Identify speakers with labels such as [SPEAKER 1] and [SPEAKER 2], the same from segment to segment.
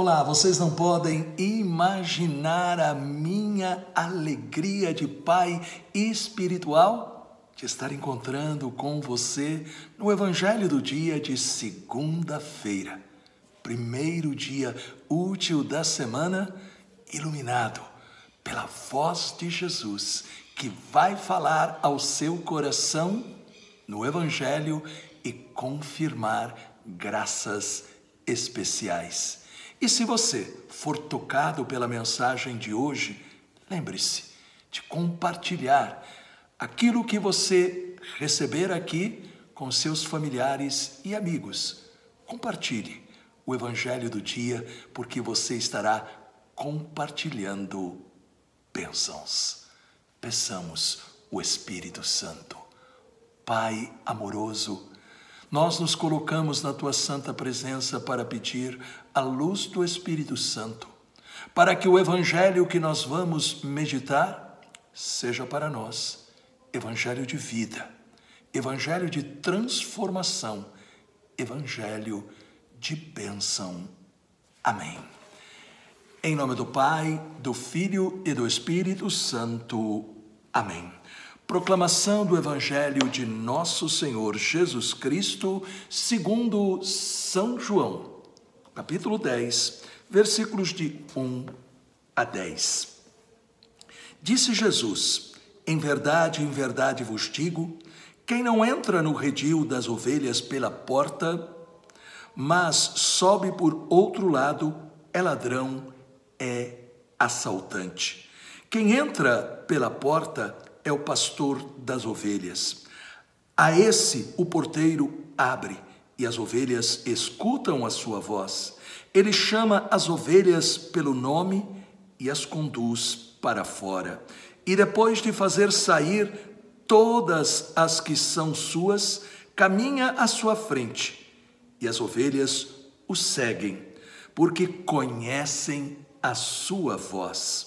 [SPEAKER 1] Olá, vocês não podem imaginar a minha alegria de pai espiritual de estar encontrando com você no Evangelho do dia de segunda-feira, primeiro dia útil da semana, iluminado pela voz de Jesus, que vai falar ao seu coração no Evangelho e confirmar graças especiais. E se você for tocado pela mensagem de hoje, lembre-se de compartilhar aquilo que você receber aqui com seus familiares e amigos. Compartilhe o Evangelho do dia, porque você estará compartilhando bênçãos. Peçamos o Espírito Santo. Pai amoroso, nós nos colocamos na Tua santa presença para pedir a luz do Espírito Santo, para que o Evangelho que nós vamos meditar seja para nós Evangelho de vida, Evangelho de transformação, Evangelho de bênção. Amém. Em nome do Pai, do Filho e do Espírito Santo. Amém. Proclamação do Evangelho de Nosso Senhor Jesus Cristo, segundo São João, capítulo 10, versículos de 1 a 10. Disse Jesus: em verdade vos digo, quem não entra no redil das ovelhas pela porta, mas sobe por outro lado, é ladrão, é assaltante. Quem entra pela porta é o pastor das ovelhas. A esse o porteiro abre, e as ovelhas escutam a sua voz. Ele chama as ovelhas pelo nome e as conduz para fora. E depois de fazer sair todas as que são suas, caminha à sua frente. E as ovelhas o seguem, porque conhecem a sua voz.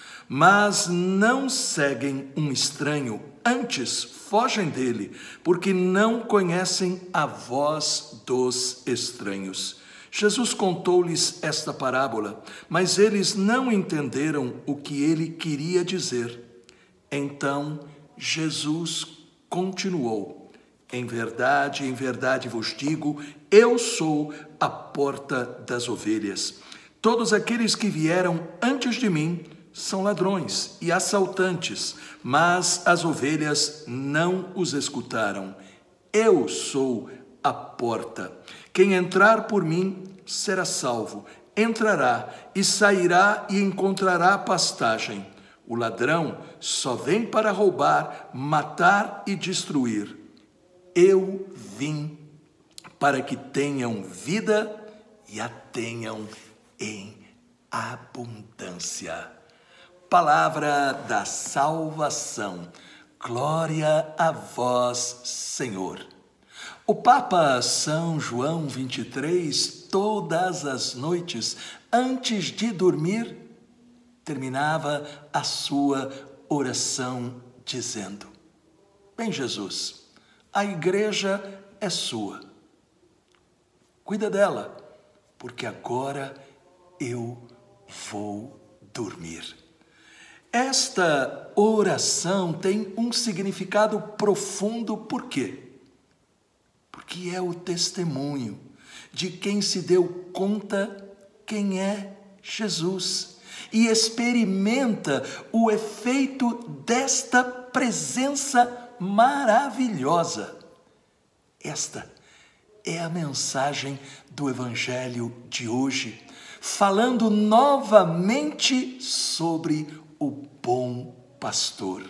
[SPEAKER 1] Mas não seguem um estranho, antes fogem dele, porque não conhecem a voz dos estranhos. Jesus contou-lhes esta parábola, mas eles não entenderam o que ele queria dizer. Então Jesus continuou: em verdade vos digo, eu sou a porta das ovelhas. Todos aqueles que vieram antes de mim são ladrões e assaltantes, mas as ovelhas não os escutaram. Eu sou a porta. Quem entrar por mim será salvo. Entrará e sairá e encontrará pastagem. O ladrão só vem para roubar, matar e destruir. Eu vim para que tenham vida e a tenham em abundância. Palavra da salvação. Glória a vós, Senhor. O Papa São João 23, todas as noites, antes de dormir, terminava a sua oração dizendo: bem, Jesus, a igreja é sua. Cuida dela, porque agora eu vou dormir. Esta oração tem um significado profundo, por quê? Porque é o testemunho de quem se deu conta quem é Jesus e experimenta o efeito desta presença maravilhosa. Esta é a mensagem do Evangelho de hoje, falando novamente sobre o bom pastor.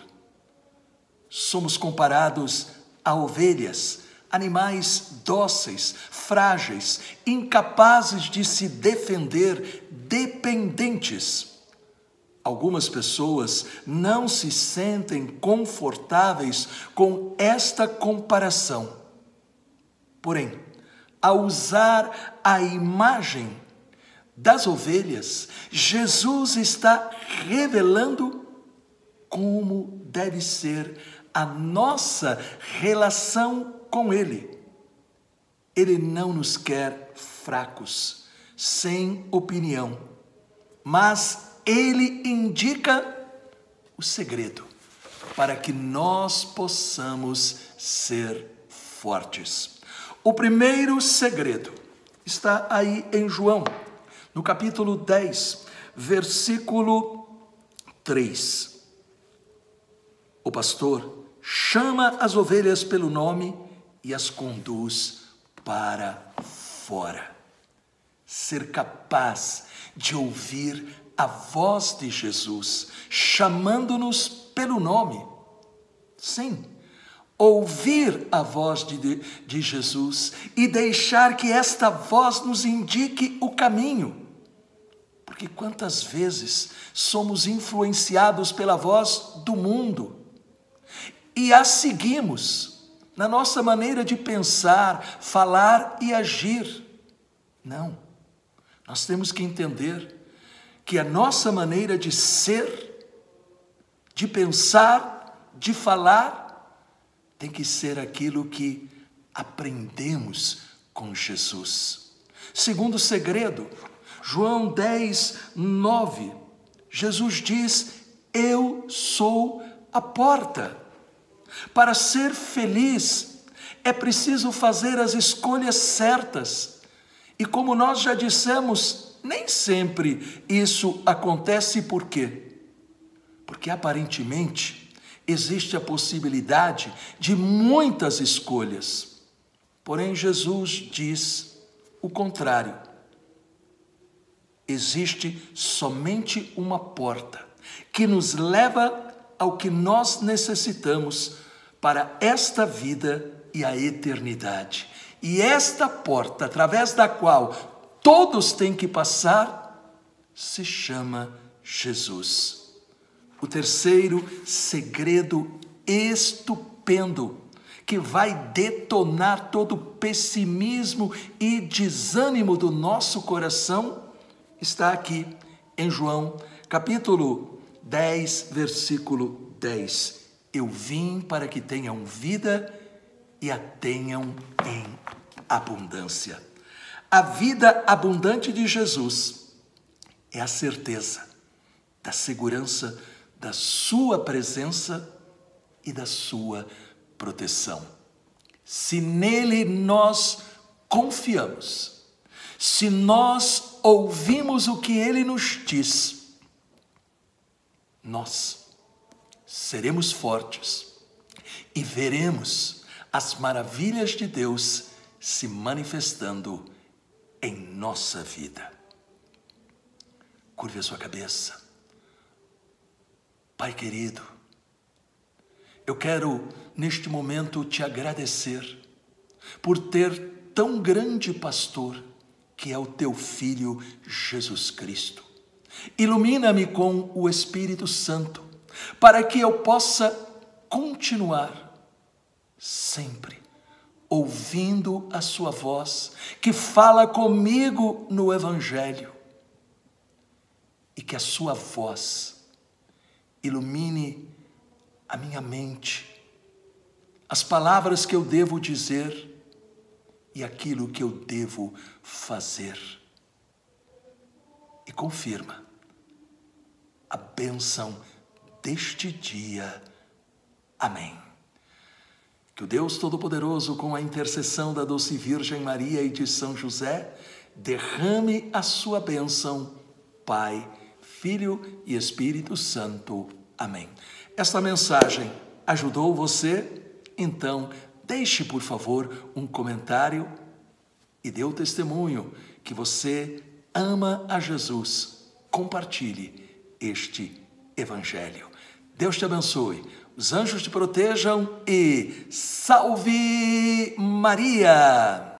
[SPEAKER 1] Somos comparados a ovelhas, animais dóceis, frágeis, incapazes de se defender, dependentes. Algumas pessoas não se sentem confortáveis com esta comparação. Porém, ao usar a imagem das ovelhas, Jesus está revelando como deve ser a nossa relação com Ele. Ele não nos quer fracos, sem opinião, mas ele indica o segredo para que nós possamos ser fortes. O primeiro segredo está aí em João, no capítulo 10, versículo 3. O pastor chama as ovelhas pelo nome e as conduz para fora. Ser capaz de ouvir a voz de Jesus, chamando-nos pelo nome. Sim, ouvir a voz de Jesus e deixar que esta voz nos indique o caminho. Porque quantas vezes somos influenciados pela voz do mundo e a seguimos na nossa maneira de pensar, falar e agir. Não, nós temos que entender que a nossa maneira de ser, de pensar, de falar, tem que ser aquilo que aprendemos com Jesus. Segundo segredo, João 10, 9, Jesus diz: eu sou a porta. Para ser feliz, é preciso fazer as escolhas certas. E como nós já dissemos, nem sempre isso acontece. Por quê? Porque aparentemente existe a possibilidade de muitas escolhas. Porém, Jesus diz o contrário. Existe somente uma porta que nos leva ao que nós necessitamos para esta vida e a eternidade. E esta porta, através da qual todos têm que passar, se chama Jesus. O terceiro segredo estupendo, que vai detonar todo o pessimismo e desânimo do nosso coração, está aqui em João, capítulo 10, versículo 10. Eu vim para que tenham vida e a tenham em abundância. A vida abundante de Jesus é a certeza da segurança da sua presença e da sua proteção. Se nele nós confiamos, se nós ouvimos o que ele nos diz, nós seremos fortes e veremos as maravilhas de Deus se manifestando em nossa vida. Curve a sua cabeça. Pai querido, eu quero neste momento te agradecer por ter tão grande pastor que é o teu Filho Jesus Cristo. Ilumina-me com o Espírito Santo para que eu possa continuar sempre ouvindo a sua voz que fala comigo no Evangelho e que a sua voz ilumine a minha mente, as palavras que eu devo dizer e aquilo que eu devo fazer. E confirma a bênção deste dia. Amém. Que o Deus Todo-Poderoso, com a intercessão da doce Virgem Maria e de São José, derrame a sua bênção, Pai, Filho e Espírito Santo. Amém. Esta mensagem ajudou você? Então, deixe, por favor, um comentário e dê o testemunho que você ama a Jesus. Compartilhe este Evangelho. Deus te abençoe, os anjos te protejam e salve Maria!